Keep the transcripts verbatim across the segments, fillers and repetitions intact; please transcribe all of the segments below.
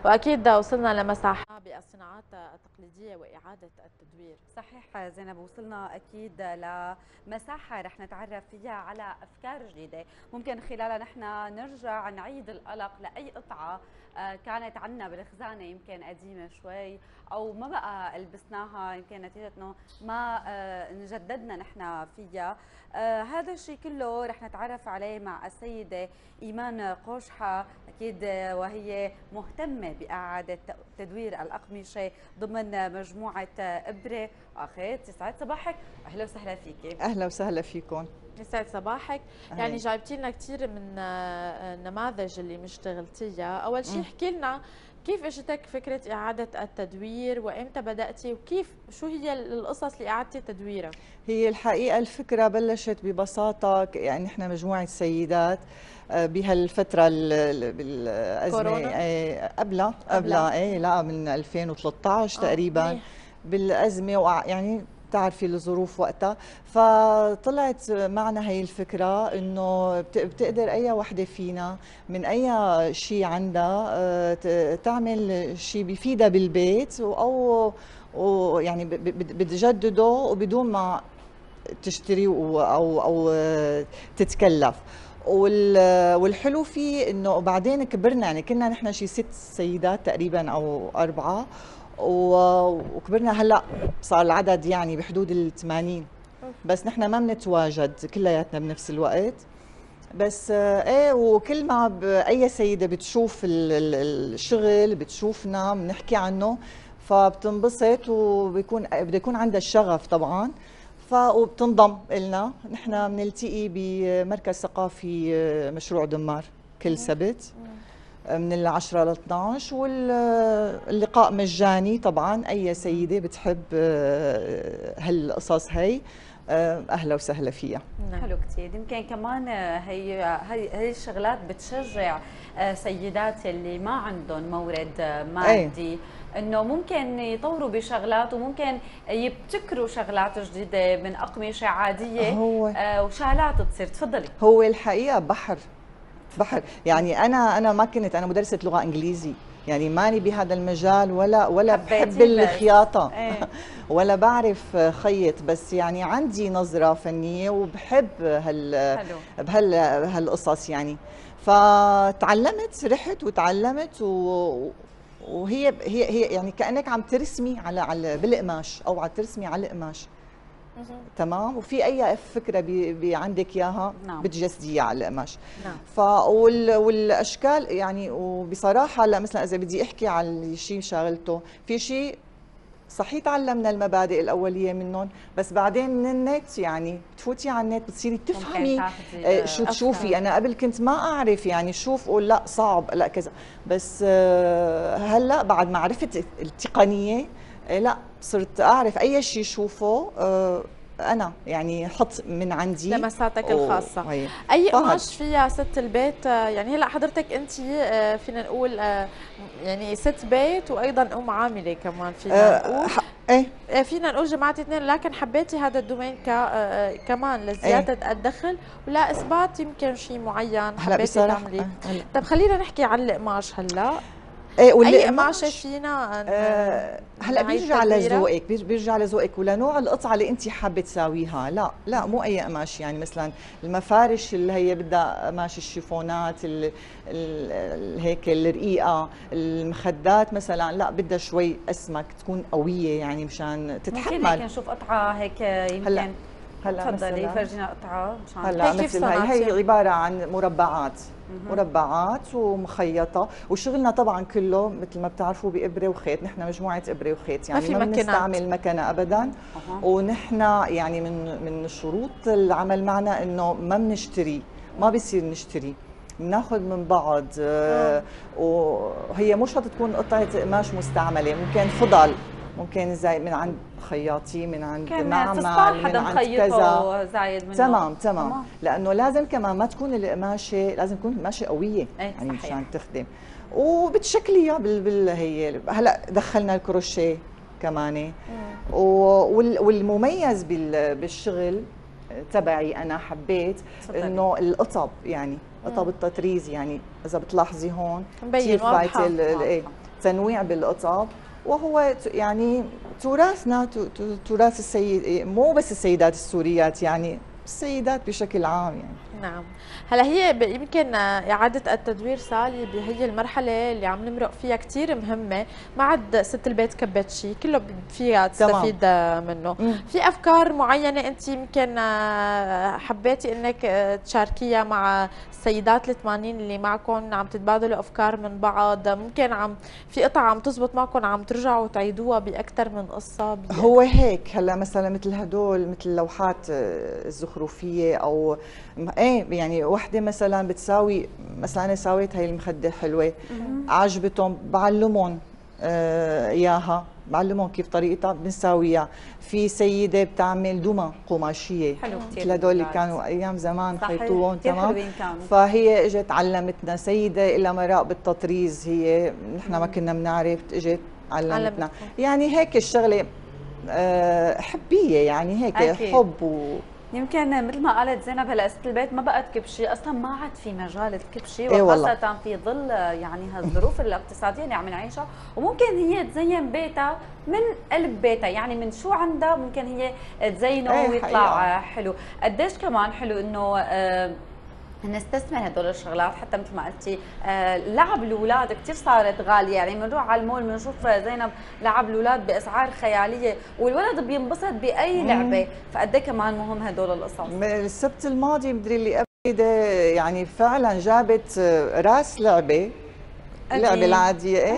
واكيد وصلنا لمساحه بالصناعات التقليديه واعاده التدوير. صحيح زينب، وصلنا اكيد لمساحه رح نتعرف فيها على افكار جديده ممكن خلالها نحن نرجع نعيد القلق لاي قطعه كانت عندنا بالخزانه يمكن قديمه شوي او ما بقى لبسناها، يمكن نتيجه انه ما نجددنا نحن فيها. هذا الشيء كله رح نتعرف عليه مع السيده ايمان قوشحه اكيد، وهي مهتمه باعاده تدوير الاقمشه ضمن مجموعه ابره واخيط. يسعد صباحك، اهلا وسهلا فيكي. اهلا وسهلا فيكم. يسعد صباحك. يعني جايبتي لنا كثير من النماذج اللي مشتغلتيها، اول شيء احكي لنا كيف اجتك فكره اعاده التدوير وامتى بداتي وكيف شو هي القصص اللي اعادتي تدويرها؟ هي الحقيقه الفكره بلشت ببساطه، يعني احنا مجموعه سيدات بهالفتره بالازمه قبلها قبلها ايه لا من ألفين وثلاثة عشر تقريبا بالازمه، يعني بتعرفي الظروف وقتها، فطلعت معنا هي الفكره انه بتقدر اي وحده فينا من اي شيء عندها تعمل شيء بيفيدها بالبيت او ويعني بتجدده وبدون ما تشتري او او تتكلف. والحلو فيه انه بعدين كبرنا، يعني كنا نحن شي ست سيدات تقريبا او اربعه وكبرنا، هلا صار العدد يعني بحدود ال ثمانين، بس نحن ما بنتواجد كلياتنا بنفس الوقت. بس ايه وكل ما اي سيده بتشوف الشغل بتشوفنا بنحكي عنه فبتنبسط وبيكون بده يكون عندها الشغف طبعا، فبتنضم لنا. نحن بنلتقي بمركز ثقافي مشروع دمار كل سبت من العشرة لاثنعش، واللقاء مجاني طبعا. اي سيده بتحب هالقصص هي اهلا وسهلا فيها. حلو كثير. يمكن كمان هي هي الشغلات بتشجع سيدات اللي ما عندهم مورد مادي أي. انه ممكن يطوروا بشغلات وممكن يبتكروا شغلات جديده من اقمشه عاديه هو آه وشغلات تصير. تفضلي. هو الحقيقه بحر بحر يعني انا انا ما كنت انا مدرسه لغه انجليزي، يعني ماني بهذا المجال ولا ولا بحب الخياطه ايه. ولا بعرف خيط، بس يعني عندي نظره فنيه وبحب هال بهال هالقصص يعني. فتعلمت، رحت وتعلمت و وهي هي هي يعني كانك عم ترسمي على على بالقماش او عم ترسمي على القماش. تمام. وفي اي فكره بي بي عندك اياها نعم. بتجسديها على القماش. نعم. ف والاشكال يعني، وبصراحه هلا مثلا اذا بدي احكي على شيء شغلته في شيء صحيح تعلمنا المبادئ الاوليه منهم، بس بعدين من النت يعني بتفوتي على النت بتصيري تفهمي شو تشوفي. انا قبل كنت ما اعرف يعني شوف اقول لا صعب لا كذا، بس هلا بعد ما عرفت التقنيه لا صرت اعرف اي شيء شوفه انا يعني حط من عندي لمساتك الخاصه. اي قماش فيها ست البيت؟ يعني هلا حضرتك انت فينا نقول يعني ست بيت وايضا ام عامله كمان فينا نقول ايه فينا نقول جماعه اثنين، لكن حبيتي هذا الدومين ك كمان لزياده ايه؟ الدخل ولا اثبات يمكن شيء معين حبيتي تعمليه؟ طيب خلينا نحكي عن القماش هلا. ايه اي قماشه فينا آه هلا بيرجع على ذوقك، بيرجع على ذوقك ولنوع القطعه اللي انت حابه تساويها. لا لا مو اي قماش، يعني مثلا المفارش اللي هي بدها قماش الشيفونات ال ال هيك الرقيقه، المخدات مثلا لا بدها شوي اسمك تكون قويه يعني مشان تتحمل. ممكن هيك نشوف قطعه هيك يمكن هلا هلا تفضلي فرجينا قطعه مشان هلا مثل هي هي عباره عن مربعات مربعات ومخيطه، وشغلنا طبعا كله مثل ما بتعرفوا بابره وخيط. نحن مجموعه ابره وخيط يعني ما, ما بنستعمل مكنه ابدا. أه. ونحن يعني من من شروط العمل معنا انه ما بنشتري، ما بيصير نشتري، بناخذ من بعض. أه. وهي مو شرط تكون قطعه قماش مستعمله، ممكن فضل، ممكن زي من عند خياطي، من عند معمل، من عند كذا زايد منه. تمام تمام، لانه لازم كمان ما تكون القماشه، لازم تكون قماشه قويه يعني مشان تخدم. وبتشكليها بال, بال هي هلا دخلنا الكروشيه كمان. والمميز بالشغل تبعي انا حبيت انه القطب، يعني قطب التطريز، يعني اذا بتلاحظي هون كثير فايته التنويع بالقطع، وهو يعني تراثنا، تراث السيد، مو بس السيدات السوريات، يعني السيدات بشكل عام يعني. نعم. هلا هي يمكن إعادة التدوير سالي بهي المرحلة اللي عم نمرق فيها كثير مهمة، ما عاد ست البيت كبت شيء، كله فيها تستفيد تمام. منه. مم. في أفكار معينة أنت يمكن حبيتي إنك تشاركيها مع السيدات الثمانين اللي معكم، عم تتبادلوا أفكار من بعض، ممكن عم في قطع عم تزبط معكم عم ترجعوا تعيدوها بأكثر من قصة؟ هو هيك هلا مثلا مثل هدول مثل اللوحات الزخرفية أو ايه يعني وحده مثلا بتساوي، مثلا انا ساويت هاي المخده حلوه عجبتهم، بعلمهم اياها، آه بعلمهم كيف طريقتها بنساويها. في سيده بتعمل دمى قماشيه حلو كثير، مثل هدول اللي كانوا ايام زمان خيطوهم تمام، فهي اجت علمتنا. سيده لها مراء بالتطريز، هي نحن ما كنا بنعرف، اجت علمتنا. يعني هيك الشغله أه حبيه، يعني هيك أكيد. حب و يمكن مثل ما قالت زينب، هلا ست البيت ما بقت كبشي، اصلا ما عاد في مجال الكبشي، وخاصه إيه في ظل يعني هالظروف الاقتصاديه اللي عم نعيشها، وممكن هي تزين بيتها من قلب بيتها، يعني من شو عندها ممكن هي تزينه إيه ويطلع حقيقة. حلو. قديش كمان حلو انه آه نستثمر هدول الشغلات، حتى مثل ما قلتي آه لعب الاولاد كثير صارت غاليه، يعني بنروح على المول بنشوف زينب لعب الاولاد باسعار خياليه، والولد بينبسط باي لعبه، فقد ايه كمان مهم هدول القصص. السبت الماضي مدري اللي قبل يعني فعلا جابت راس لعبه، اللعبه العاديه ايه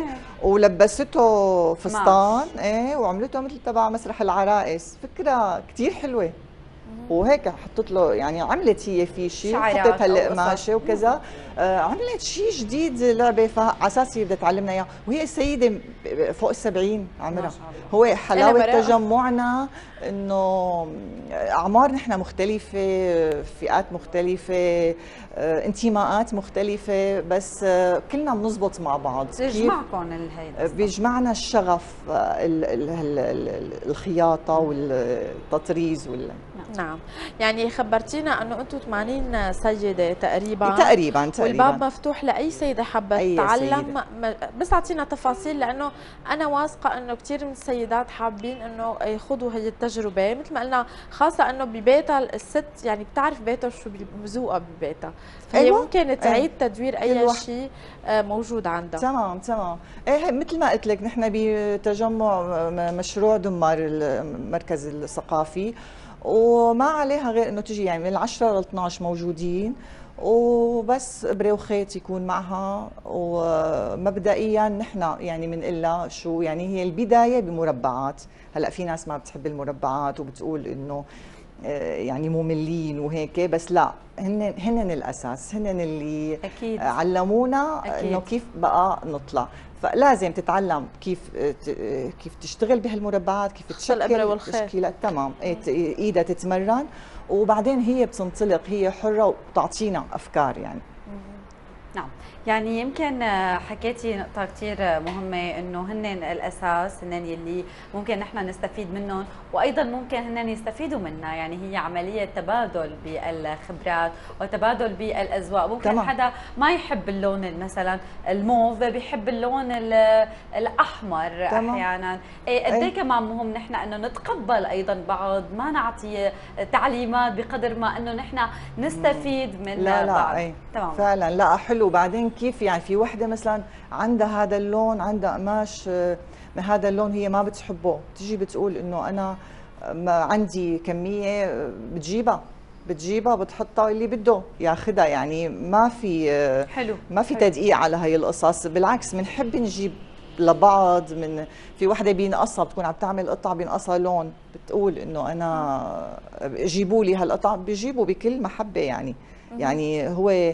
ولبسته فستان ايه وعملته مثل تبع مسرح العرائس، فكره كثير حلوه. وهيك حطت له يعني عملت هي في شيء، حطت هالقماشه وكذا، آه عملت شيء جديد لعبه، فعلى اساس هي بدها تعلمنا اياه، وهي السيده فوق السبعين عمرها. هو حلاوه تجمعنا انه اعمار نحن مختلفه، فئات مختلفه، آه انتماءات مختلفه، بس آه كلنا بنزبط مع بعض. بيجمعكم الهيدا، بيجمعنا الشغف، ال ال ال ال الخياطه والتطريز وال نعم. يعني خبرتينا انه انتم ثمانين سيده تقريبا تقريبا تقريبا والباب مفتوح لاي سيده حابه تتعلم، بس اعطينا تفاصيل، لانه انا واثقه انه كثير من السيدات حابين انه يخوضوا هي التجربه، مثل ما قلنا خاصه انه ببيتها الست يعني بتعرف بيتها شو مذوقه ببيتها، فهي أيوة. ممكن تعيد أيوة. تدوير اي شيء موجود عندها. تمام تمام. ايه مثل ما قلت لك نحن بتجمع مشروع دمار المركز الثقافي، وما عليها غير انه تجي يعني من عشرة ل اثنعش موجودين، وبس ابره وخيط يكون معها. ومبدئيا نحن يعني بنقول لها شو يعني هي البدايه بمربعات. هلا في ناس ما بتحب المربعات وبتقول انه يعني مملين وهيك، بس لا، هن هن الاساس، هن اللي أكيد. علمونا أكيد. انه كيف بقى نطلع، فلازم تتعلم كيف كيف تشتغل بهالمربعات، كيف تشكل تشكيلات تمام، ايدها تتمرن، وبعدين هي بتنطلق، هي حره وتعطينا افكار يعني. نعم. يعني يمكن حكيتي نقطة كثير مهمة، انه هن الاساس، هن يلي ممكن نحن نستفيد منهم، وايضا ممكن هن يستفيدوا منا، يعني هي عملية تبادل بالخبرات وتبادل بالاذواق. ممكن تمام. حدا ما يحب اللون مثلا الموف، بيحب اللون الاحمر تمام. احيانا قد ايه كمان مهم نحن انه نتقبل ايضا بعض، ما نعطي تعليمات بقدر ما انه نحن نستفيد من لا لا بعض. أي. تمام فعلا. لا حلو. بعدين كيف يعني في وحده مثلا عندها هذا اللون، عندها قماش من هذا اللون هي ما بتحبه، بتجي بتقول انه انا ما عندي كميه، بتجيبها بتجيبها بتحطها اللي بده ياخذها، يعني ما في حلو ما في حلو. تدقيق على هي القصص، بالعكس بنحب نجيب لبعض. من في وحده بينقصها، بتكون عم تعمل قطعه بينقصها لون، بتقول انه انا جيبوا لي هالقطعه، بيجيبوا بكل محبه يعني. يعني هو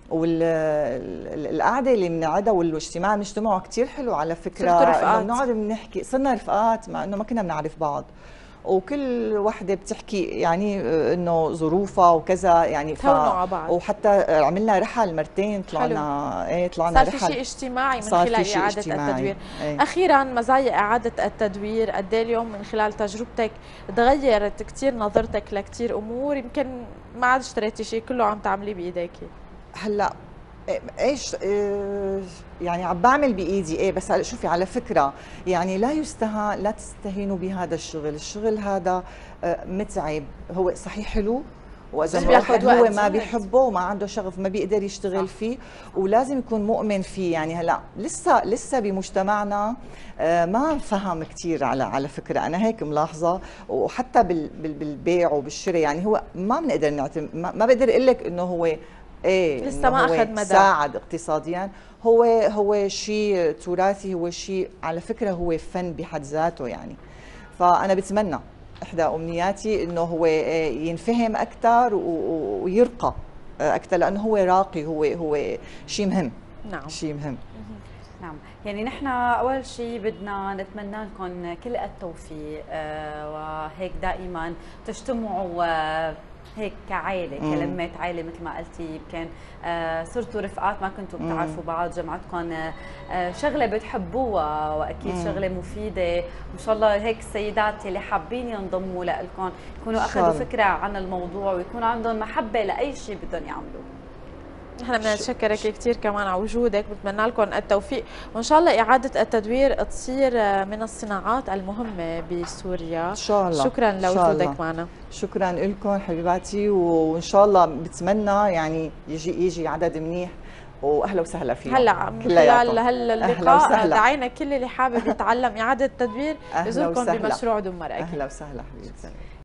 والقعده اللي بنقعدها والاجتماع اللي بنجتمعه كثير حلو على فكره، انه بنقعد بنحكي، صرنا رفقات مع انه ما كنا بنعرف بعض، وكل وحده بتحكي يعني انه ظروفها وكذا يعني، ف... بعض. وحتى عملنا رحل مرتين، طلعنا ايه طلعنا صار رحل، في شيء اجتماعي من خلال اعاده اجتماعي. التدوير. ايه. اخيرا مزايا اعاده التدوير، قد ايه اليوم من خلال تجربتك تغيرت كثير نظرتك لكثير امور، يمكن ما عاد اشتريتي شيء، كله عم تعمليه بايديكي؟ هلا ايش يعني عم بعمل بايدي ايه، بس شوفي على فكره يعني لا يستهان، لا تستهينوا بهذا الشغل، الشغل هذا متعب، هو صحيح حلو، واذا الواحد هو ما بيحبه وما عنده شغف ما بيقدر يشتغل صح. فيه، ولازم يكون مؤمن فيه. يعني هلا لسه لسه بمجتمعنا ما فهم كثير على على فكره، انا هيك ملاحظه، وحتى بالبيع وبالشراء يعني هو ما بنقدر نعتمد، ما بقدر اقول لك انه هو ايه لسه ما اخذ مدى ساعد اقتصاديا، هو هو شيء تراثي، هو شيء على فكره هو فن بحد ذاته يعني. فانا بتمنى احدى امنياتي انه هو ينفهم اكثر ويرقى اكثر، لانه هو راقي، هو هو شيء مهم. نعم شيء مهم. نعم، يعني نحن اول شيء بدنا نتمنى لكم كل التوفيق، آه وهيك دائما تجتمعوا آه هيك كعائله، كلمه عائله مثل ما قلتي، يمكن آه صرتوا رفقات ما كنتوا بتعرفوا بعض، جمعتكم آه شغله بتحبوها، واكيد مم. شغله مفيده، وان شاء الله هيك السيدات اللي حابين ينضموا لكم يكونوا اخذوا فكره عن الموضوع، ويكون عندهم محبه لاي شيء بدهم يعملوه. نحن بدنا نشكرك كثير كمان على وجودك، بتمنى لكم التوفيق، وان شاء الله اعاده التدوير تصير من الصناعات المهمه بسوريا ان شاء الله. شكرا لوجودك معنا. شكرا لكم حبيباتي، وان شاء الله بتمنى يعني يجي يجي عدد منيح، واهلا وسهلا فيكم. هلا من خلال هاللقاء دعينا كل اللي حابب يتعلم اعاده تدوير يزوركم بمشروع دمر. اهلا وسهلا حبيبتي.